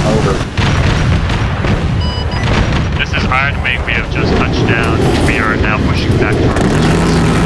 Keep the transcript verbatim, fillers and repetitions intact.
Over. This is Iron Wing. We have just touched down. We are now pushing back to our positions.